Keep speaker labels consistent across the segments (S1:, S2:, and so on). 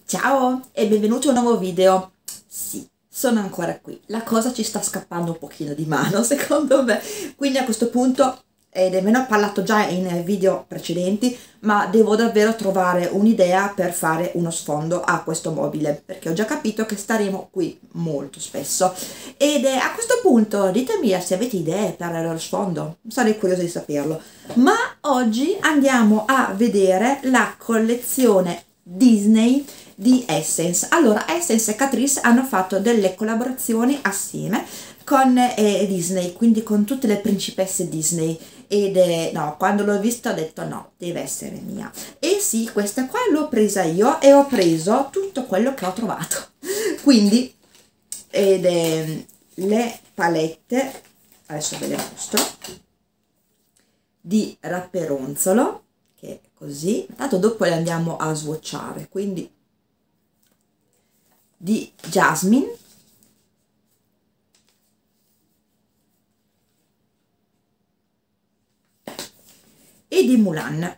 S1: Ciao e benvenuti a un nuovo video. Sì, sono ancora qui. La cosa ci sta scappando un pochino di mano, secondo me. Quindi a questo punto, nemmeno ho parlato già in video precedenti, ma devo davvero trovare un'idea per fare uno sfondo a questo mobile, perché ho già capito che staremo qui molto spesso. A questo punto ditemi se avete idee per lo sfondo, sarei curiosa di saperlo. Ma oggi andiamo a vedere la collezione Disney di Essence. Allora, Essence e Catrice hanno fatto delle collaborazioni assieme con Disney, quindi con tutte le principesse Disney, no, quando l'ho vista ho detto no, deve essere mia. E sì, questa qua l'ho presa io e ho preso tutto quello che ho trovato. Quindi le palette, adesso ve le mostro, di Rapperonzolo, che è così, tanto dopo le andiamo a swatchare, quindi di Jasmine, e di Mulan.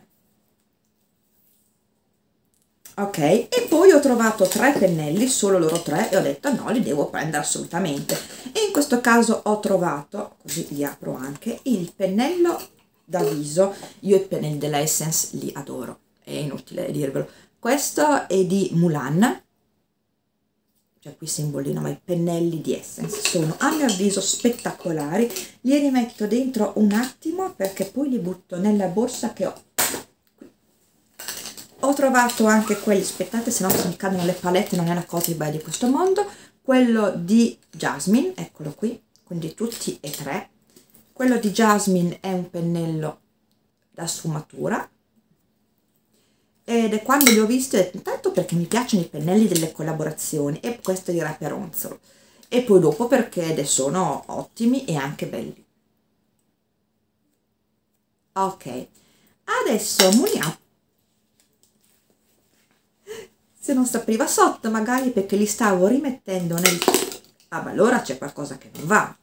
S1: Ok, e poi ho trovato tre pennelli, solo loro tre, e ho detto no, li devo prendere assolutamente. E in questo caso ho trovato, così li apro anche, il pennello da viso. Io i pennelli della Essence li adoro, è inutile dirvelo. Questo è di Mulan, cioè qui simbolino, ma i pennelli di Essence sono a mio avviso spettacolari. Li rimetto dentro un attimo perché poi li butto nella borsa che ho. Ho trovato anche quelli, aspettate, se no mi cadono le palette, non è la cosa più bella di questo mondo. Quello di Jasmine, eccolo qui, quindi tutti e tre. Quello di Jasmine è un pennello da sfumatura, ed è quando li ho visti ho detto intanto perché mi piacciono i pennelli delle collaborazioni, e questo di Rapperonzolo, e poi dopo perché sono ottimi e anche belli. Ok, adesso muniamo. Se non si apriva sotto, magari perché li stavo rimettendo nel... ah, ma allora c'è qualcosa che non va.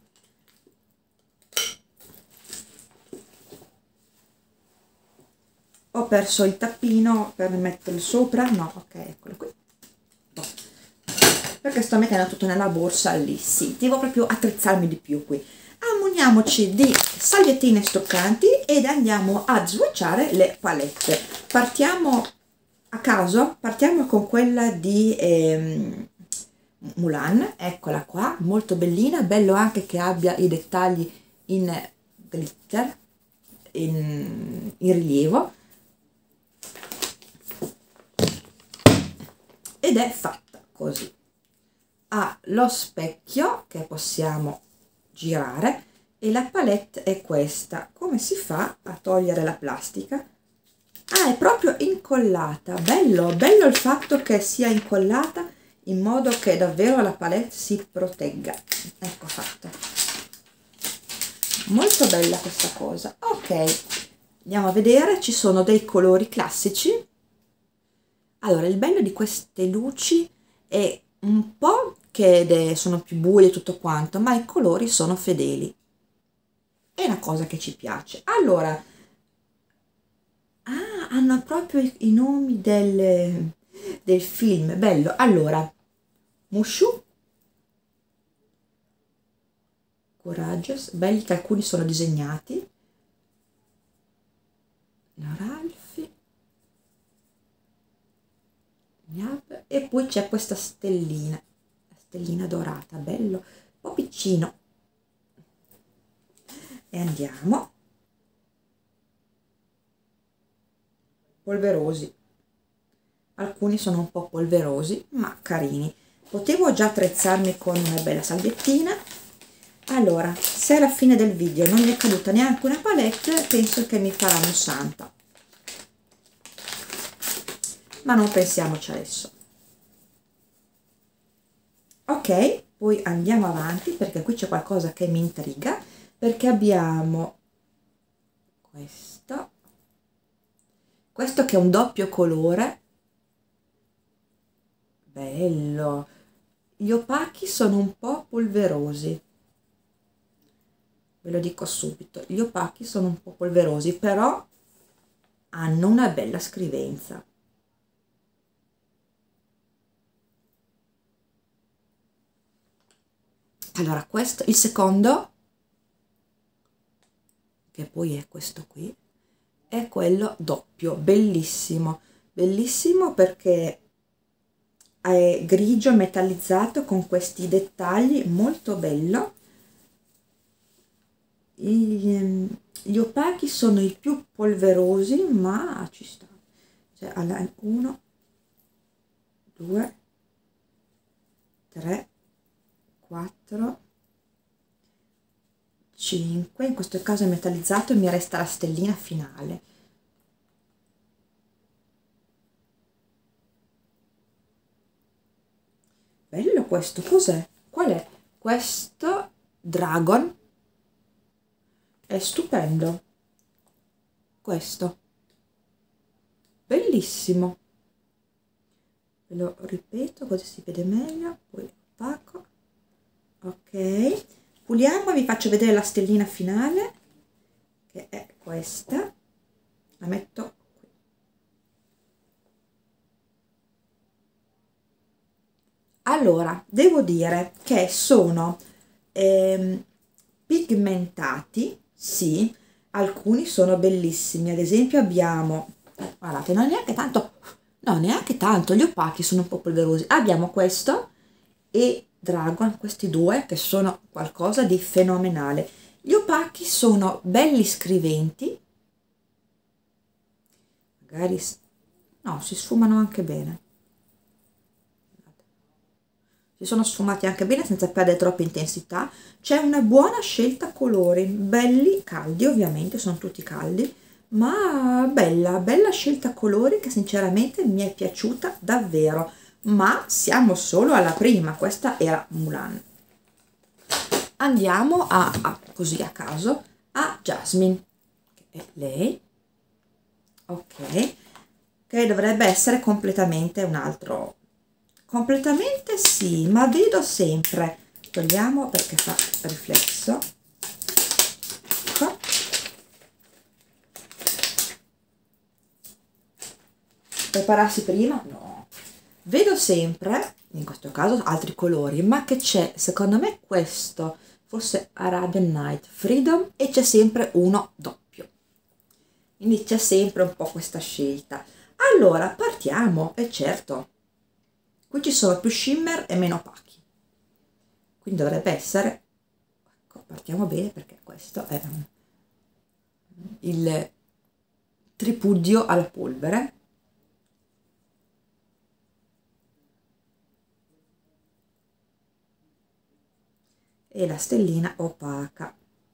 S1: Ho perso il tappino per metterlo sopra. No, ok, eccolo qui. No, perché sto mettendo tutto nella borsa lì. Sì, devo proprio attrezzarmi di più qui. Ammuniamoci di salviettine stoccanti ed andiamo a swatchare le palette. Partiamo a caso, partiamo con quella di Mulan, eccola qua, molto bellina, bello anche che abbia i dettagli in glitter, in rilievo, ed è fatta così. Ha lo specchio che possiamo girare e la palette è questa. Come si fa a togliere la plastica? Ah, è proprio incollata. Bello, bello il fatto che sia incollata in modo che davvero la palette si protegga. Ecco fatta. Molto bella questa cosa. Ok, andiamo a vedere, ci sono dei colori classici. Allora, il bello di queste luci è un po' che sono più buie e tutto quanto, ma i colori sono fedeli. È una cosa che ci piace. Allora, hanno proprio i nomi del film, bello. Allora, Mushu, Courageous, belli che alcuni sono disegnati, la Ralphie, e poi c'è questa stellina, la stellina dorata, bello, un po' piccino. E andiamo, polverosi, alcuni sono un po' polverosi ma carini. Potevo già attrezzarmi con una bella salviettina. Allora, se alla fine del video non mi è caduta neanche una palette, penso che mi faranno santa, ma non pensiamoci adesso. Ok, poi andiamo avanti perché qui c'è qualcosa che mi intriga, perché abbiamo questo che è un doppio colore, bello. Gli opachi sono un po' polverosi, ve lo dico subito, gli opachi sono un po' polverosi, però hanno una bella scrivenza. Allora, questo, il secondo, che poi è questo qui, è quello doppio, bellissimo, bellissimo perché è grigio metallizzato con questi dettagli, molto bello. Gli opachi sono i più polverosi, ma ci sta, cioè alla 1 2 3 4 5, in questo caso è metallizzato e mi resta la stellina finale. Bello questo, cos'è? Qual è? Questo Dragon è stupendo, questo, bellissimo, ve lo ripeto così si vede meglio, poi opaco, ok, puliamo e vi faccio vedere la stellina finale, che è questa, la metto qui. Allora, devo dire che sono pigmentati, sì, alcuni sono bellissimi, ad esempio abbiamo, guardate, non neanche tanto, no, neanche tanto, gli opachi sono un po' polverosi, abbiamo questo e Dragon, questi due che sono qualcosa di fenomenale. Gli opachi sono belli scriventi, magari, no, si sfumano anche bene, si sono sfumati anche bene senza perdere troppa intensità. C'è una buona scelta colori, belli, caldi ovviamente, sono tutti caldi, ma bella, bella scelta colori che sinceramente mi è piaciuta davvero. Ma siamo solo alla prima, questa era Mulan. Andiamo così a caso, a Jasmine, che è lei, ok, che dovrebbe essere completamente un altro, completamente sì, ma vedo sempre, togliamo perché fa riflesso, ecco. Prepararsi prima? No, vedo sempre, in questo caso altri colori, ma che c'è, secondo me questo, forse Arabian Night Freedom, e c'è sempre uno doppio, quindi c'è sempre un po' questa scelta. Allora partiamo, e certo, qui ci sono più shimmer e meno opachi, quindi dovrebbe essere, ecco, partiamo bene perché questo è il tripudio alla polvere, e la stellina opaca.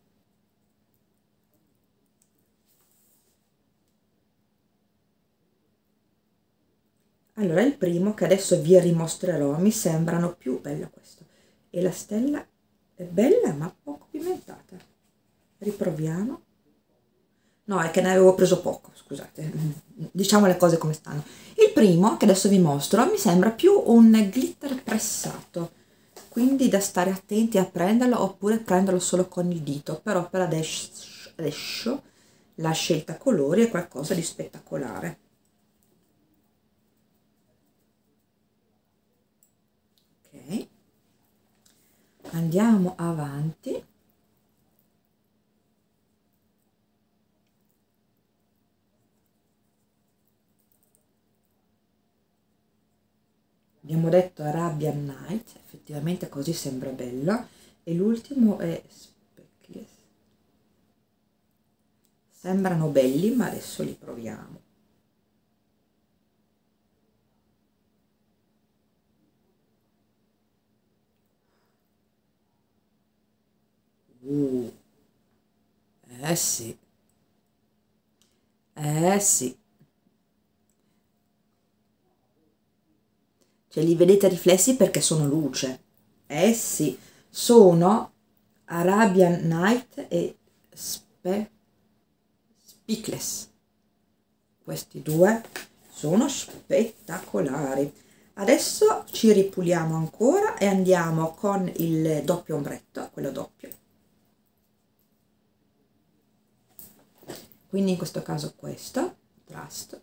S1: Allora il primo che adesso vi rimostrerò mi sembrano più bello questo, e la stella è bella ma poco pimentata. Riproviamo. No, è che ne avevo preso poco, scusate, diciamo le cose come stanno. Il primo che adesso vi mostro mi sembra più un glitter pressato, quindi da stare attenti a prenderlo oppure prenderlo solo con il dito, però per adesso la scelta colori è qualcosa di spettacolare. Ok, andiamo avanti. Abbiamo detto Arabian Night, effettivamente così sembra bello, e l'ultimo è Speckless. Sembrano belli, ma adesso li proviamo. Uh, sì, sì. Cioè li vedete riflessi perché sono luce. Sì, sono Arabian Night e Speechless. Questi due sono spettacolari. Adesso ci ripuliamo ancora e andiamo con il doppio ombretto, quello doppio. Quindi in questo caso questo, Trust.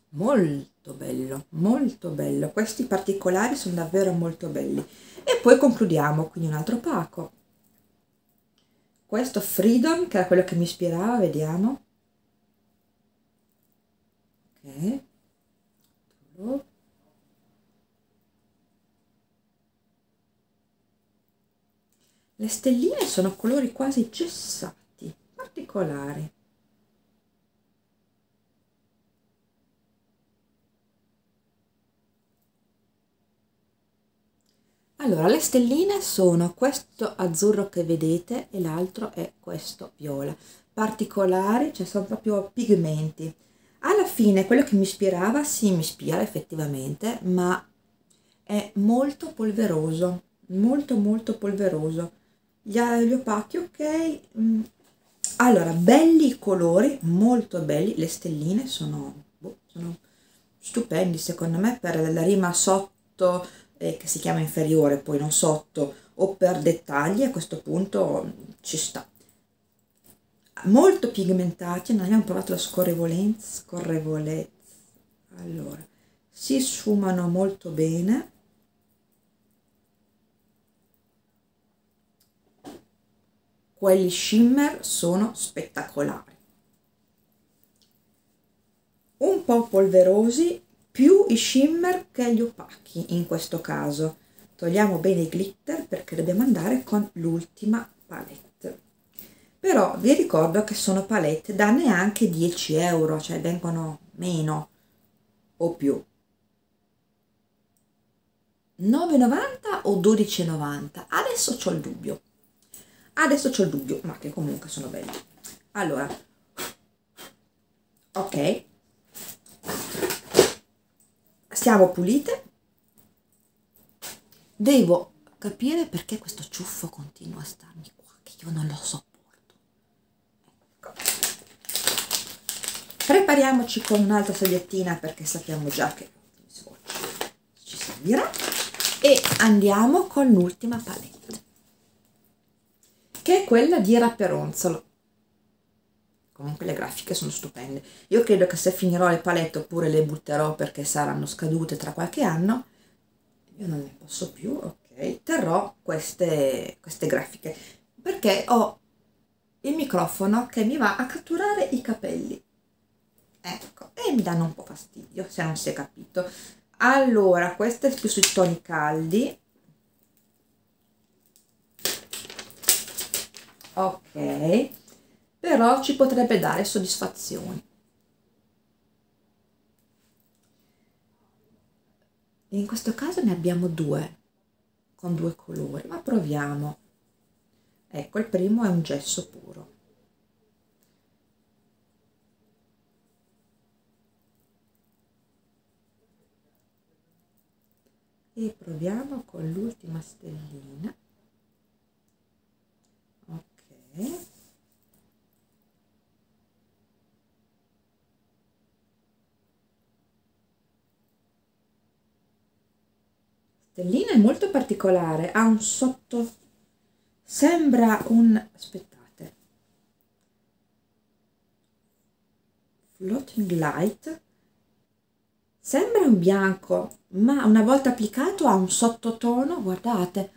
S1: molto bello, molto bello. Questi particolari sono davvero molto belli. E poi concludiamo, quindi un altro pacco. Questo Freedom, che era quello che mi ispirava, vediamo. Ok. Le stelline sono colori quasi gessati, particolari. Allora, le stelline sono questo azzurro che vedete e l'altro è questo viola. Particolari, cioè sono proprio pigmenti. Alla fine quello che mi ispirava, sì, mi ispira effettivamente, ma è molto polveroso, molto molto polveroso. Gli opachi, ok. Allora, belli i colori, molto belli. Le stelline sono stupendi secondo me per la rima sotto, che si chiama inferiore, poi non sotto, o per dettagli. A questo punto ci sta. Molto pigmentati, non abbiamo provato la scorrevolezza. Allora, si sfumano molto bene. Quelli shimmer sono spettacolari, un po' polverosi, più i shimmer che gli opachi in questo caso. Togliamo bene i glitter perché dobbiamo andare con l'ultima palette. Però vi ricordo che sono palette da neanche 10 euro, cioè vengono meno o più. 9,90 o 12,90? Adesso c'ho il dubbio. Ma che comunque sono belli. Allora, ok, siamo pulite. Devo capire perché questo ciuffo continua a starmi qua, che io non lo sopporto. Ecco. Prepariamoci con un'altra salviettina perché sappiamo già che ci servirà, e andiamo con l'ultima palette, che è quella di Raperonzolo. Comunque le grafiche sono stupende. Io credo che se finirò le palette oppure le butterò perché saranno scadute tra qualche anno, io non ne posso più, ok, terrò queste grafiche perché ho il microfono che mi va a catturare i capelli, ecco, e mi danno un po' fastidio se non si è capito. Allora, questa è più sui toni caldi, ok, però ci potrebbe dare soddisfazioni. In questo caso ne abbiamo due con due colori, ma proviamo. Ecco, il primo è un gesso puro. E proviamo con l'ultima stellina. Ok. Stellina è molto particolare, ha un sotto, sembra un, aspettate, floating light, sembra un bianco, ma una volta applicato ha un sottotono, guardate,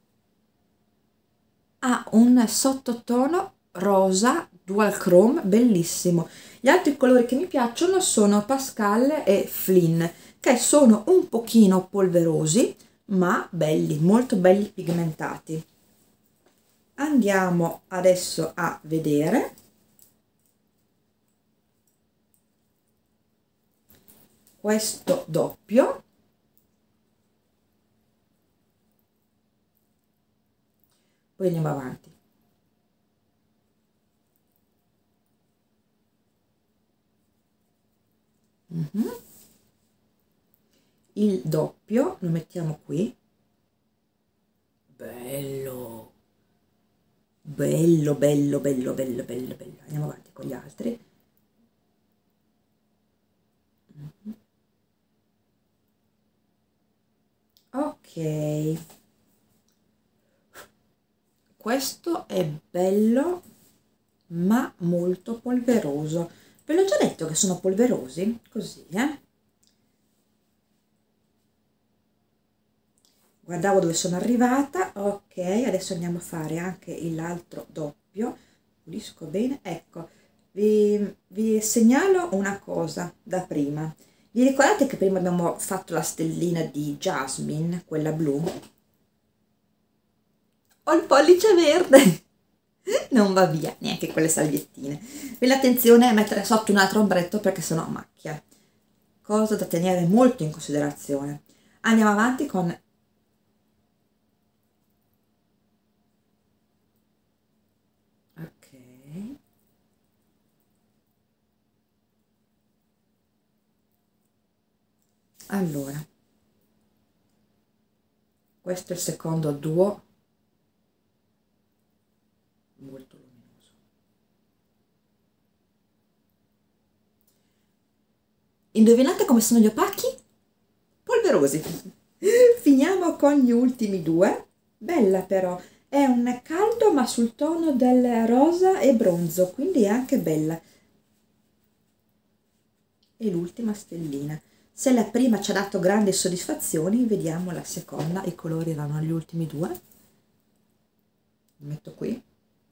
S1: ha un sottotono rosa dual chrome bellissimo. Gli altri colori che mi piacciono sono Pascal e Flynn, che sono un pochino polverosi ma belli, molto belli pigmentati. Andiamo adesso a vedere questo doppio. Poi andiamo avanti. Il doppio lo mettiamo qui, bello bello bello bello bello bello bello. Andiamo avanti con gli altri. Ok, questo è bello ma molto polveroso. Ve l'ho già detto che sono polverosi così, guardavo dove sono arrivata. Ok, adesso andiamo a fare anche l'altro doppio, pulisco bene. Ecco, vi segnalo una cosa da prima. Vi ricordate che prima abbiamo fatto la stellina di Jasmine, quella blu? Ho il pollice verde, non va via neanche quelle salviettine. Quindi attenzione a mettere sotto un altro ombretto perché sennò macchia, cosa da tenere molto in considerazione. Andiamo avanti con ok, allora questo è il secondo duo, molto luminoso. Indovinate come sono gli opachi? Polverosi. Finiamo con gli ultimi due. Bella però, è un caldo ma sul tono del rosa e bronzo, quindi è anche bella. E l'ultima stellina. Se la prima ci ha dato grandi soddisfazioni, vediamo la seconda. I colori erano gli ultimi due. Li metto qui.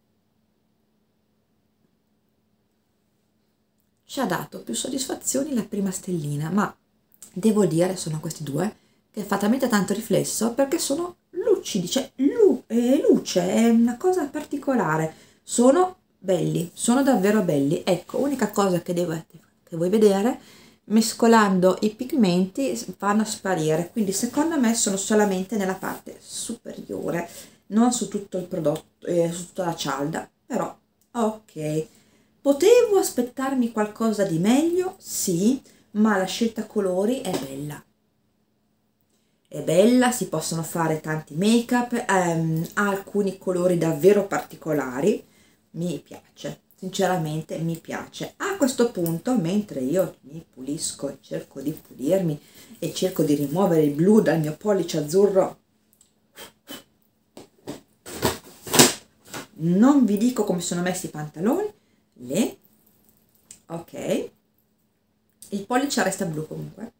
S1: Ci ha dato più soddisfazioni la prima stellina, ma devo dire, sono questi due, che fa talmente tanto riflesso perché sono lucidi, cioè luce, è una cosa particolare. Sono belli, sono davvero belli. Ecco, unica cosa che vuoi vedere, mescolando i pigmenti vanno a sparire, quindi secondo me sono solamente nella parte superiore, non su tutto il prodotto, su tutta la cialda, però ok. Potevo aspettarmi qualcosa di meglio, sì, ma la scelta colori è bella. È bella, si possono fare tanti make-up, ha alcuni colori davvero particolari, mi piace, sinceramente mi piace. A questo punto, mentre io mi pulisco e cerco di pulirmi e cerco di rimuovere il blu dal mio pollice azzurro, non vi dico come sono messi i pantaloni, ok, il pollice resta blu comunque.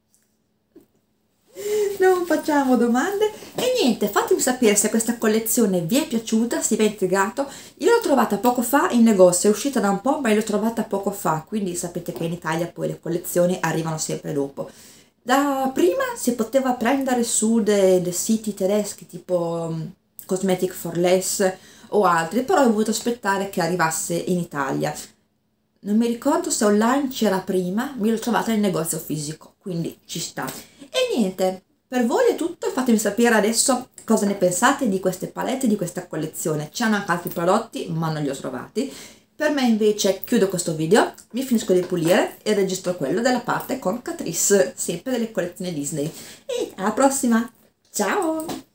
S1: Non facciamo domande e niente, fatemi sapere se questa collezione vi è piaciuta, se vi è intrigato. Io l'ho trovata poco fa in negozio, è uscita da un po', ma l'ho trovata poco fa, quindi sapete che in Italia poi le collezioni arrivano sempre dopo. Da prima si poteva prendere su dei siti tedeschi tipo Cosmetic for Less o altri, però ho dovuto aspettare che arrivasse in Italia. Non mi ricordo se online c'era prima, mi l'ho trovata nel negozio fisico, quindi ci sta. E niente, per voi è tutto, fatemi sapere adesso cosa ne pensate di queste palette, di questa collezione. C'hanno anche altri prodotti, ma non li ho trovati. Per me invece chiudo questo video, mi finisco di pulire e registro quello della parte con Catrice, sempre delle collezioni Disney. E alla prossima, ciao!